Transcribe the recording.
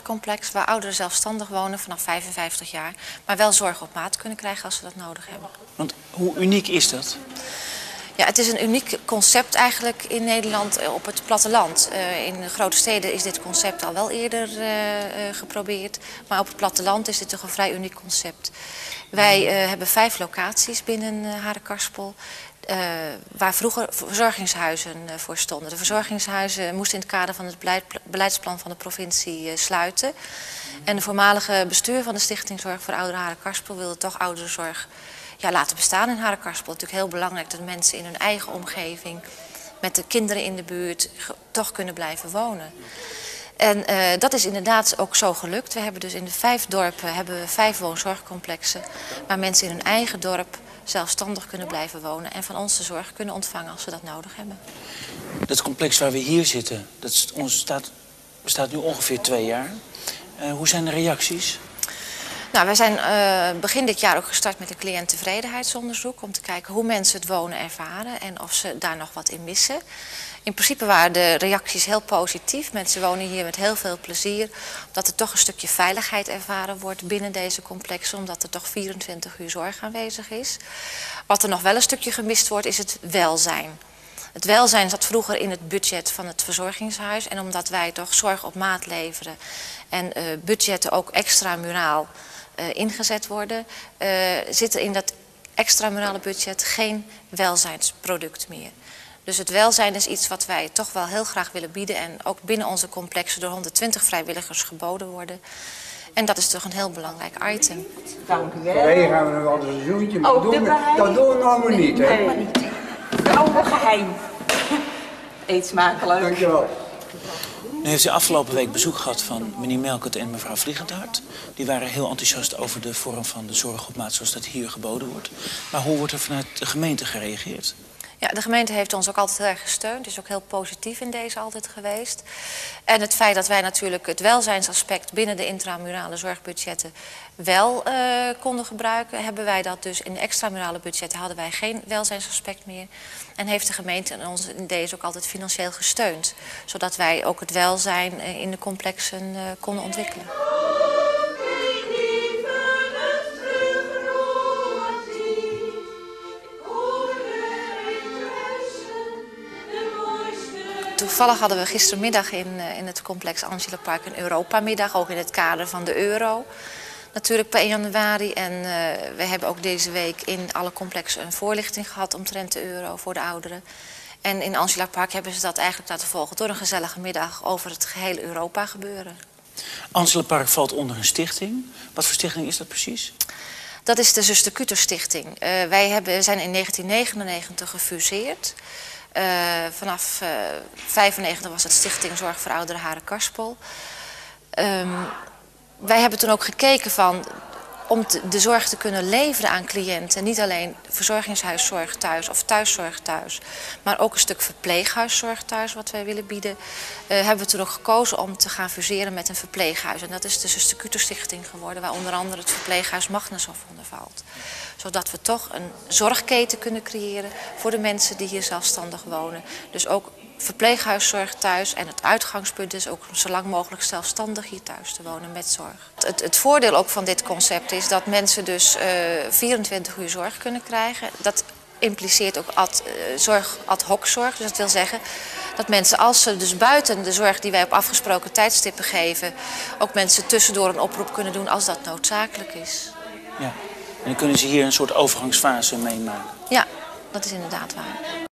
zorgcomplex waar ouderen zelfstandig wonen vanaf 55 jaar, maar wel zorg op maat kunnen krijgen als ze dat nodig hebben. Want hoe uniek is dat? Ja, het is een uniek concept eigenlijk in Nederland op het platteland. In de grote steden is dit concept al wel eerder geprobeerd, maar op het platteland is dit toch een vrij uniek concept. Wij hebben 5 locaties binnen Harenkarspel. Waar vroeger verzorgingshuizen voor stonden. De verzorgingshuizen moesten in het kader van het beleidsplan van de provincie sluiten. En de voormalige bestuur van de Stichting Zorg voor Ouderen Harenkarspel wilde toch ouderenzorg laten bestaan in Harenkarspel. Het is natuurlijk heel belangrijk dat mensen in hun eigen omgeving, met de kinderen in de buurt, toch kunnen blijven wonen. En dat is inderdaad ook zo gelukt. We hebben dus in de 5 dorpen 5 woonzorgcomplexen waar mensen in hun eigen dorp zelfstandig kunnen blijven wonen en van ons de zorg kunnen ontvangen als ze dat nodig hebben. Dat complex waar we hier zitten, dat bestaat nu ongeveer 2 jaar. Hoe zijn de reacties? Nou, wij zijn begin dit jaar ook gestart met een cliënttevredenheidsonderzoek om te kijken hoe mensen het wonen ervaren en of ze daar nog wat in missen. In principe waren de reacties heel positief. Mensen wonen hier met heel veel plezier, omdat er toch een stukje veiligheid ervaren wordt binnen deze complexen, omdat er toch 24 uur zorg aanwezig is. Wat er nog wel een stukje gemist wordt, is het welzijn. Het welzijn zat vroeger in het budget van het verzorgingshuis en omdat wij toch zorg op maat leveren en budgetten ook extramuraal ingezet worden, zit er in dat extramurale budget geen welzijnsproduct meer. Dus het welzijn is iets wat wij toch wel heel graag willen bieden en ook binnen onze complexen door 120 vrijwilligers geboden worden. En dat is toch een heel belangrijk item. Dank u wel. Wij gaan we nog altijd een zoentje, maar dat doen we nog maar niet. Hè? Nee, oude geheim. Eet smakelijk. Dank je wel. Nu heeft u afgelopen week bezoek gehad van meneer Melkert en mevrouw Vliegendaert. Die waren heel enthousiast over de vorm van de zorg op maat zoals dat hier geboden wordt. Maar hoe wordt er vanuit de gemeente gereageerd? Ja, de gemeente heeft ons ook altijd heel erg gesteund. Is ook heel positief in deze altijd geweest. En het feit dat wij natuurlijk het welzijnsaspect binnen de intramurale zorgbudgetten wel konden gebruiken, hebben wij dat dus in de extramurale budgetten hadden wij geen welzijnsaspect meer. En heeft de gemeente ons in deze ook altijd financieel gesteund. Zodat wij ook het welzijn in de complexen konden ontwikkelen. Toevallig hadden we gistermiddag in het complex Angela Park een Europamiddag, ook in het kader van de euro. Natuurlijk per 1 januari. En we hebben ook deze week in alle complexen een voorlichting gehad omtrent de euro voor de ouderen. En in Angela Park hebben ze dat eigenlijk laten volgen door een gezellige middag over het gehele Europa gebeuren. Angela Park valt onder een stichting. Wat voor stichting is dat precies? Dat is de Zuster Kuter Stichting. Wij zijn in 1999 gefuseerd. Vanaf 1995 was het Stichting Zorg voor Ouderen Harenkarspel. Wij hebben toen ook gekeken van om de zorg te kunnen leveren aan cliënten. Niet alleen verzorgingshuiszorg thuis of thuiszorg thuis, maar ook een stuk verpleeghuiszorg thuis wat wij willen bieden. Hebben we toen ook gekozen om te gaan fuseren met een verpleeghuis. En dat is de Zuster Kuter Stichting geworden, waar onder andere het verpleeghuis Magnushof onder valt. Zodat we toch een zorgketen kunnen creëren voor de mensen die hier zelfstandig wonen. Dus ook verpleeghuiszorg thuis en het uitgangspunt is ook zo lang mogelijk zelfstandig hier thuis te wonen met zorg. Het voordeel ook van dit concept is dat mensen dus 24 uur zorg kunnen krijgen. Dat impliceert ook ad hoc zorg. Dus dat wil zeggen dat mensen als ze dus buiten de zorg die wij op afgesproken tijdstippen geven, ook mensen tussendoor een oproep kunnen doen als dat noodzakelijk is. Ja, en dan kunnen ze hier een soort overgangsfase meemaken. Ja, dat is inderdaad waar.